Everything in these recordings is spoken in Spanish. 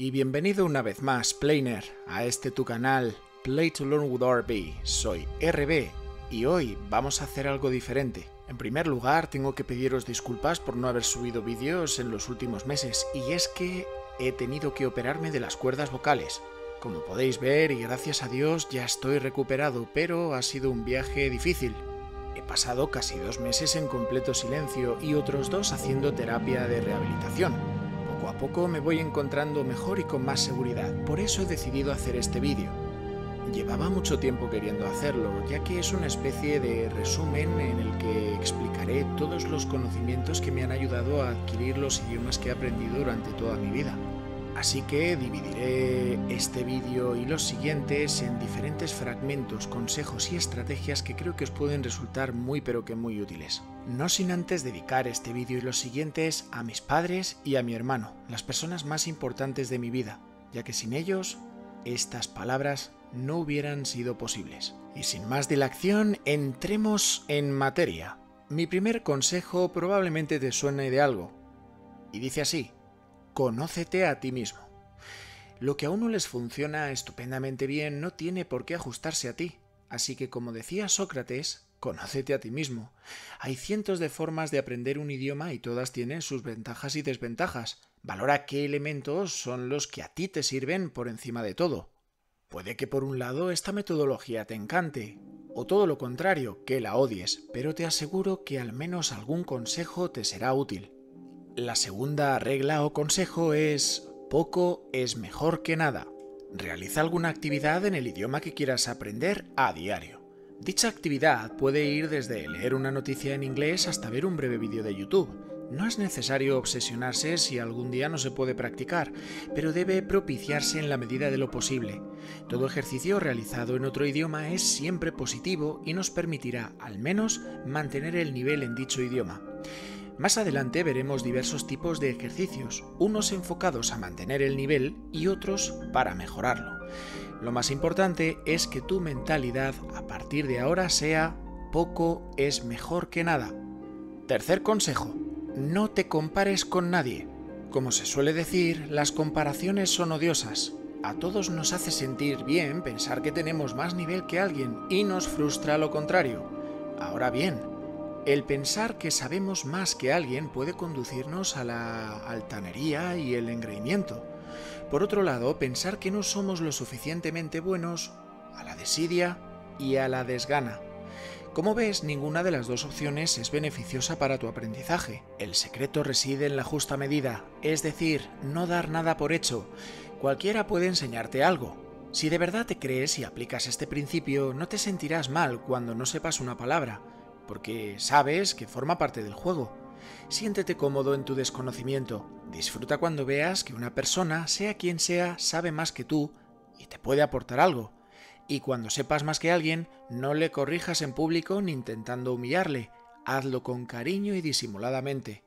Y bienvenido una vez más, Plainer, a tu canal Play to Learn with RB. Soy RB y hoy vamos a hacer algo diferente. En primer lugar, tengo que pediros disculpas por no haber subido vídeos en los últimos meses, y es que he tenido que operarme de las cuerdas vocales. Como podéis ver, y gracias a Dios ya estoy recuperado, pero ha sido un viaje difícil. He pasado casi 2 meses en completo silencio y otros 2 haciendo terapia de rehabilitación. Poco a poco me voy encontrando mejor y con más seguridad, por eso he decidido hacer este vídeo. Llevaba mucho tiempo queriendo hacerlo, ya que es una especie de resumen en el que explicaré todos los conocimientos que me han ayudado a adquirir los idiomas que he aprendido durante toda mi vida. Así que dividiré este vídeo y los siguientes en diferentes fragmentos, consejos y estrategias que creo que os pueden resultar muy útiles. No sin antes dedicar este vídeo y los siguientes a mis padres y a mi hermano, las personas más importantes de mi vida, ya que sin ellos estas palabras no hubieran sido posibles. Y sin más dilación, entremos en materia. Mi primer consejo probablemente te suene de algo, y dice así: conócete a ti mismo. Lo que a uno les funciona estupendamente bien no tiene por qué ajustarse a ti, así que, como decía Sócrates, conócete a ti mismo. Hay cientos de formas de aprender un idioma y todas tienen sus ventajas y desventajas. Valora qué elementos son los que a ti te sirven por encima de todo. Puede que por un lado esta metodología te encante, o todo lo contrario, que la odies, pero te aseguro que al menos algún consejo te será útil. La segunda regla o consejo es: poco es mejor que nada. Realiza alguna actividad en el idioma que quieras aprender a diario. Dicha actividad puede ir desde leer una noticia en inglés hasta ver un breve vídeo de YouTube. No es necesario obsesionarse si algún día no se puede practicar, pero debe propiciarse en la medida de lo posible. Todo ejercicio realizado en otro idioma es siempre positivo y nos permitirá, al menos, mantener el nivel en dicho idioma. Más adelante veremos diversos tipos de ejercicios, unos enfocados a mantener el nivel y otros para mejorarlo. Lo más importante es que tu mentalidad a partir de ahora sea: poco es mejor que nada. Tercer consejo: no te compares con nadie. Como se suele decir, las comparaciones son odiosas. A todos nos hace sentir bien pensar que tenemos más nivel que alguien y nos frustra lo contrario. Ahora bien, el pensar que sabemos más que alguien puede conducirnos a la altanería y el engreimiento. Por otro lado, pensar que no somos lo suficientemente buenos, a la desidia y a la desgana. Como ves, ninguna de las dos opciones es beneficiosa para tu aprendizaje. El secreto reside en la justa medida, es decir, no dar nada por hecho. Cualquiera puede enseñarte algo. Si de verdad te crees y aplicas este principio, no te sentirás mal cuando no sepas una palabra, porque sabes que forma parte del juego. Siéntete cómodo en tu desconocimiento. Disfruta cuando veas que una persona, sea quien sea, sabe más que tú y te puede aportar algo. Y cuando sepas más que alguien, no le corrijas en público ni intentando humillarle. Hazlo con cariño y disimuladamente.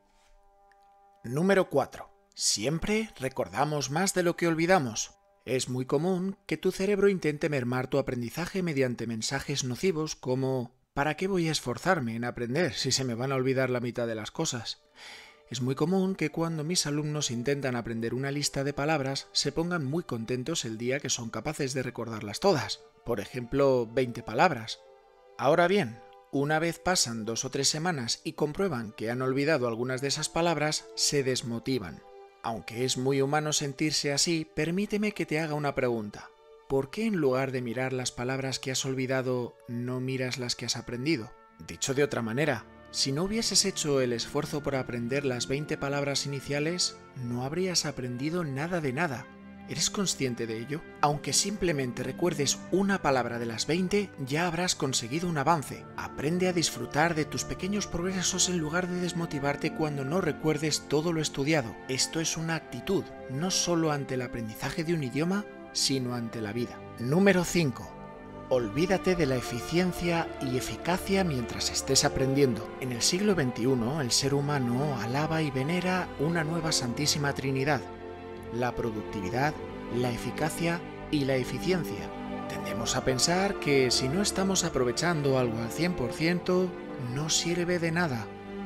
Número 4. Siempre recordamos más de lo que olvidamos. Es muy común que tu cerebro intente mermar tu aprendizaje mediante mensajes nocivos como: ¿para qué voy a esforzarme en aprender si se me van a olvidar la mitad de las cosas? Es muy común que cuando mis alumnos intentan aprender una lista de palabras se pongan muy contentos el día que son capaces de recordarlas todas. Por ejemplo, 20 palabras. Ahora bien, una vez pasan 2 o 3 semanas y comprueban que han olvidado algunas de esas palabras, se desmotivan. Aunque es muy humano sentirse así, permíteme que te haga una pregunta. ¿Por qué en lugar de mirar las palabras que has olvidado, no miras las que has aprendido? Dicho de otra manera, si no hubieses hecho el esfuerzo por aprender las 20 palabras iniciales, no habrías aprendido nada de nada. ¿Eres consciente de ello? Aunque simplemente recuerdes una palabra de las 20, ya habrás conseguido un avance. Aprende a disfrutar de tus pequeños progresos en lugar de desmotivarte cuando no recuerdes todo lo estudiado. Esto es una actitud, no solo ante el aprendizaje de un idioma, sino ante la vida. Número 5. Olvídate de la eficiencia y eficacia mientras estés aprendiendo. En el siglo XXI, el ser humano alaba y venera una nueva Santísima Trinidad: la productividad, la eficacia y la eficiencia. Tendemos a pensar que si no estamos aprovechando algo al 100%, no sirve de nada.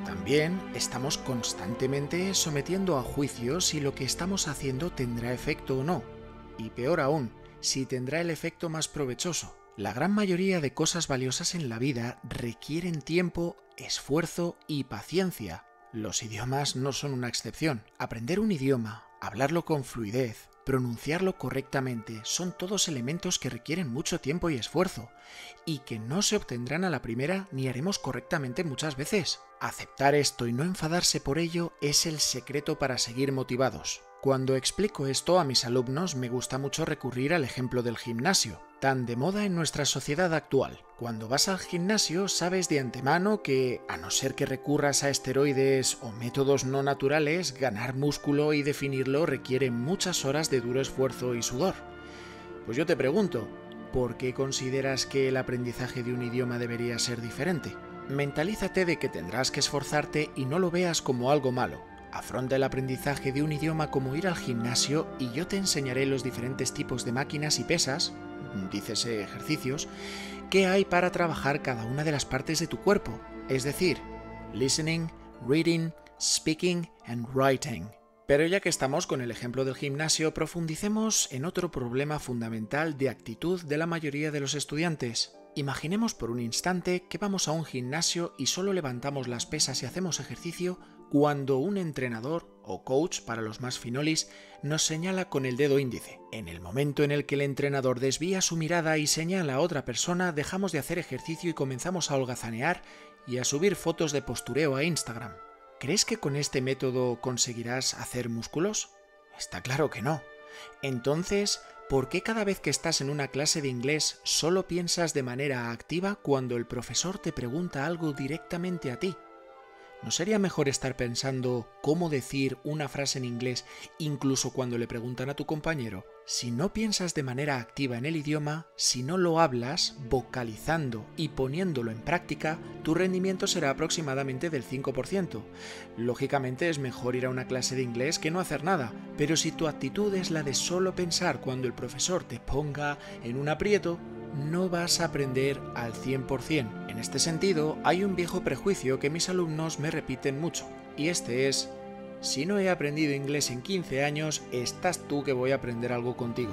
También estamos constantemente sometiendo a juicio si lo que estamos haciendo tendrá efecto o no. Y peor aún, si tendrá el efecto más provechoso. La gran mayoría de cosas valiosas en la vida requieren tiempo, esfuerzo y paciencia. Los idiomas no son una excepción. Aprender un idioma, hablarlo con fluidez, pronunciarlo correctamente, son todos elementos que requieren mucho tiempo y esfuerzo, y que no se obtendrán a la primera ni haremos correctamente muchas veces. Aceptar esto y no enfadarse por ello es el secreto para seguir motivados. Cuando explico esto a mis alumnos me gusta mucho recurrir al ejemplo del gimnasio, tan de moda en nuestra sociedad actual. Cuando vas al gimnasio sabes de antemano que, a no ser que recurras a esteroides o métodos no naturales, ganar músculo y definirlo requiere muchas horas de duro esfuerzo y sudor. Pues yo te pregunto, ¿por qué consideras que el aprendizaje de un idioma debería ser diferente? Mentalízate de que tendrás que esforzarte y no lo veas como algo malo. Afronta el aprendizaje de un idioma como ir al gimnasio y yo te enseñaré los diferentes tipos de máquinas y pesas, dícese ejercicios, que hay para trabajar cada una de las partes de tu cuerpo, es decir, listening, reading, speaking and writing. Pero ya que estamos con el ejemplo del gimnasio, profundicemos en otro problema fundamental de actitud de la mayoría de los estudiantes. Imaginemos por un instante que vamos a un gimnasio y solo levantamos las pesas y hacemos ejercicio cuando un entrenador o coach, para los más finolis, nos señala con el dedo índice. En el momento en el que el entrenador desvía su mirada y señala a otra persona, dejamos de hacer ejercicio y comenzamos a holgazanear y a subir fotos de postureo a Instagram. ¿Crees que con este método conseguirás hacer músculos? Está claro que no. Entonces, ¿por qué cada vez que estás en una clase de inglés solo piensas de manera activa cuando el profesor te pregunta algo directamente a ti? ¿No sería mejor estar pensando cómo decir una frase en inglés incluso cuando le preguntan a tu compañero? Si no piensas de manera activa en el idioma, si no lo hablas, vocalizando y poniéndolo en práctica, tu rendimiento será aproximadamente del 5%. Lógicamente es mejor ir a una clase de inglés que no hacer nada, pero si tu actitud es la de solo pensar cuando el profesor te ponga en un aprieto, no vas a aprender al 100%. En este sentido, hay un viejo prejuicio que mis alumnos me repiten mucho, y este es: si no he aprendido inglés en 15 años, estás tú que voy a aprender algo contigo.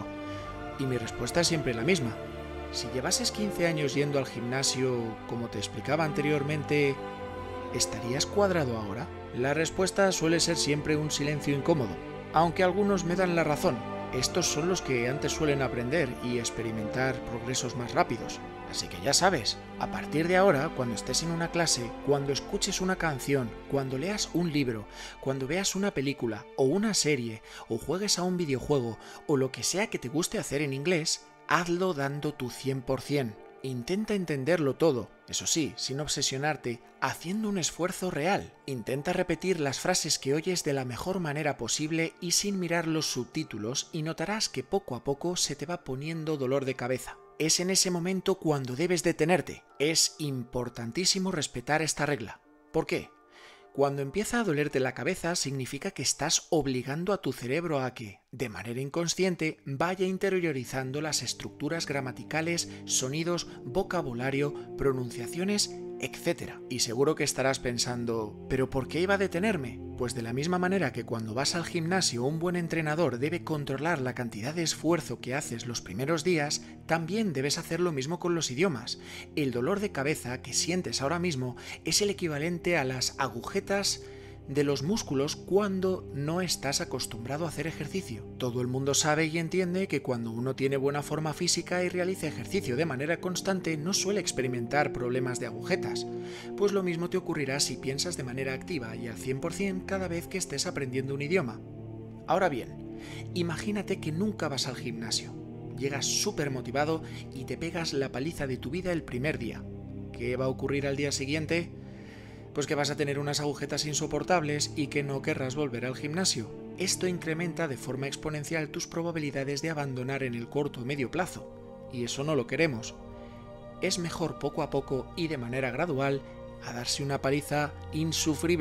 Y mi respuesta es siempre la misma. Si llevases 15 años yendo al gimnasio, como te explicaba anteriormente, ¿estarías cuadrado ahora? La respuesta suele ser siempre un silencio incómodo, aunque algunos me dan la razón. Estos son los que antes suelen aprender y experimentar progresos más rápidos. Así que ya sabes, a partir de ahora, cuando estés en una clase, cuando escuches una canción, cuando leas un libro, cuando veas una película o una serie, o juegues a un videojuego, o lo que sea que te guste hacer en inglés, hazlo dando tu 100%. Intenta entenderlo todo, eso sí, sin obsesionarte, haciendo un esfuerzo real. Intenta repetir las frases que oyes de la mejor manera posible y sin mirar los subtítulos, y notarás que poco a poco se te va poniendo dolor de cabeza. Es en ese momento cuando debes detenerte. Es importantísimo respetar esta regla. ¿Por qué? Cuando empieza a dolerte la cabeza significa que estás obligando a tu cerebro a que, de manera inconsciente, vaya interiorizando las estructuras gramaticales, sonidos, vocabulario, pronunciaciones, etc. Y seguro que estarás pensando, ¿pero por qué iba a detenerme? Pues de la misma manera que cuando vas al gimnasio un buen entrenador debe controlar la cantidad de esfuerzo que haces los primeros días, también debes hacer lo mismo con los idiomas. El dolor de cabeza que sientes ahora mismo es el equivalente a las agujetas de los músculos cuando no estás acostumbrado a hacer ejercicio. Todo el mundo sabe y entiende que cuando uno tiene buena forma física y realiza ejercicio de manera constante no suele experimentar problemas de agujetas. Pues lo mismo te ocurrirá si piensas de manera activa y al 100% cada vez que estés aprendiendo un idioma. Ahora bien, imagínate que nunca vas al gimnasio. Llegas súper motivado y te pegas la paliza de tu vida el primer día. ¿Qué va a ocurrir al día siguiente? Pues que vas a tener unas agujetas insoportables y que no querrás volver al gimnasio. Esto incrementa de forma exponencial tus probabilidades de abandonar en el corto o medio plazo, y eso no lo queremos. Es mejor poco a poco y de manera gradual a darse una paliza insufrible,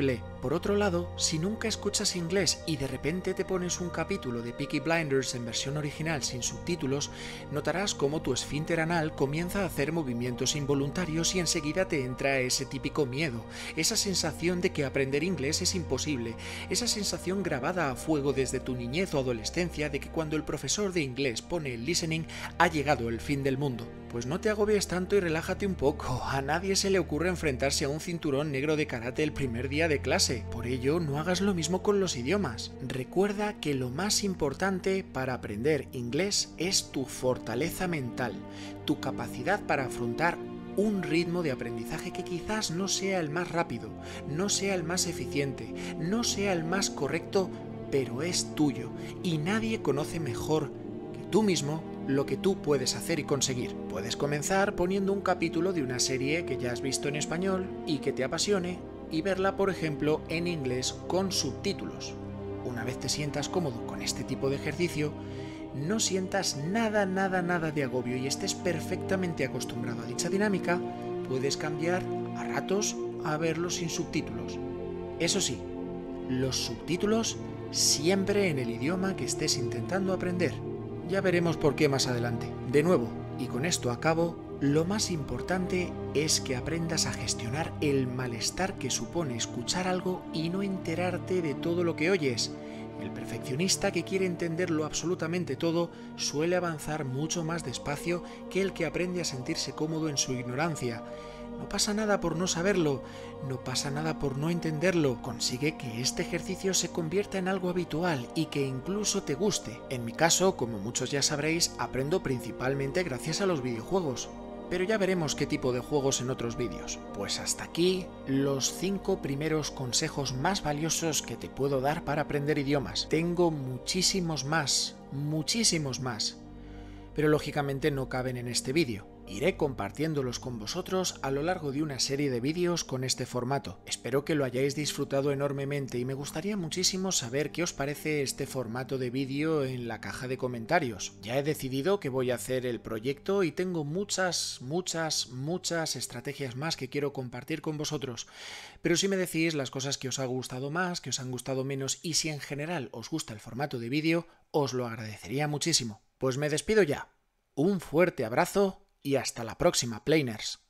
por otro lado, si nunca escuchas inglés y de repente te pones un capítulo de Peaky Blinders en versión original sin subtítulos, notarás cómo tu esfínter anal comienza a hacer movimientos involuntarios y enseguida te entra ese típico miedo, esa sensación de que aprender inglés es imposible, esa sensación grabada a fuego desde tu niñez o adolescencia de que cuando el profesor de inglés pone el listening ha llegado el fin del mundo. Pues no te agobies tanto y relájate un poco, a nadie se le ocurre enfrentarse a un cinturón negro de karate el primer día de clase, por ello no hagas lo mismo con los idiomas. Recuerda que lo más importante para aprender inglés es tu fortaleza mental, tu capacidad para afrontar un ritmo de aprendizaje que quizás no sea el más rápido, no sea el más eficiente, no sea el más correcto, pero es tuyo y nadie conoce mejor que tú mismo lo que tú puedes hacer y conseguir. Puedes comenzar poniendo un capítulo de una serie que ya has visto en español y que te apasione y verla, por ejemplo, en inglés con subtítulos. Una vez te sientas cómodo con este tipo de ejercicio, no sientas nada de agobio y estés perfectamente acostumbrado a dicha dinámica, puedes cambiar a ratos a verlo sin subtítulos. Eso sí, los subtítulos siempre en el idioma que estés intentando aprender. Ya veremos por qué más adelante. De nuevo, y con esto acabo, lo más importante es que aprendas a gestionar el malestar que supone escuchar algo y no enterarte de todo lo que oyes. El perfeccionista que quiere entenderlo absolutamente todo suele avanzar mucho más despacio que el que aprende a sentirse cómodo en su ignorancia. No pasa nada por no saberlo, no pasa nada por no entenderlo. Consigue que este ejercicio se convierta en algo habitual y que incluso te guste. En mi caso, como muchos ya sabréis, aprendo principalmente gracias a los videojuegos. Pero ya veremos qué tipo de juegos en otros vídeos. Pues hasta aquí los 5 primeros consejos más valiosos que te puedo dar para aprender idiomas. Tengo muchísimos más, pero lógicamente no caben en este vídeo. Iré compartiéndolos con vosotros a lo largo de una serie de vídeos con este formato. Espero que lo hayáis disfrutado enormemente y me gustaría muchísimo saber qué os parece este formato de vídeo en la caja de comentarios. Ya he decidido que voy a hacer el proyecto y tengo muchas estrategias más que quiero compartir con vosotros. Pero si me decís las cosas que os ha gustado más, que os han gustado menos y si en general os gusta el formato de vídeo, os lo agradecería muchísimo. Pues me despido ya. Un fuerte abrazo y hasta la próxima, Planers.